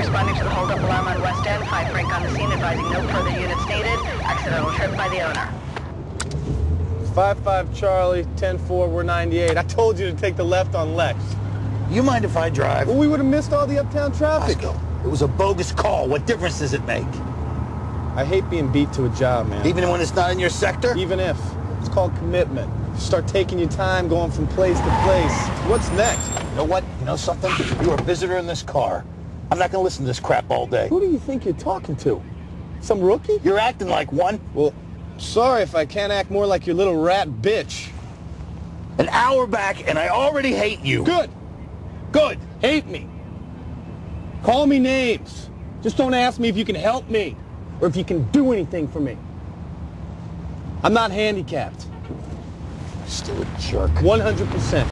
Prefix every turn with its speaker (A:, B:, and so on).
A: responding to the holdup alarm on West End. 5 Frank on the scene, advising no further units needed. Accidental trip by the owner.
B: 5-5 Charlie, 10-4, we're 98. I told you to take the left on Lex.
C: You mind if I drive?
B: Well, we would have missed all the uptown traffic.
C: Bosco, it was a bogus call. What difference does it make?
B: I hate being beat to a job, man.
C: Even when it's not in your sector?
B: Even if. It's called commitment. You start taking your time, going from place to place. What's next?
C: You know what? You know something? You're a visitor in this car. I'm not going to listen to this crap all day.
B: Who do you think you're talking to? Some rookie?
C: You're acting like one.
B: Well, sorry if I can't act more like your little rat bitch.
C: An hour back, and I already hate you.
B: Good. Good. Hate me. Call me names. Just don't ask me if you can help me or if you can do anything for me. I'm not handicapped.
C: Still a jerk.
B: 100%.